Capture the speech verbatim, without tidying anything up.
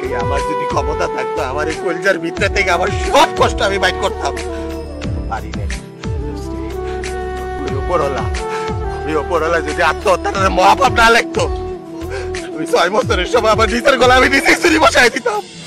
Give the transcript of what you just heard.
আমার যদি ক্ষমতা থাকতো আমার এই কলজার ভিতরে থেকে আমার সব কষ্ট আমি বাইট করতাম, পারি নাই। ওপরওয়ালা আমি ওপরওয়ালা যদি আত্মহত্যার মহাপাপ না লাগতো, ওই ছয় বছরের সময় আমার নিজের গলা আমি নিজে চুরি বসাই দিতাম।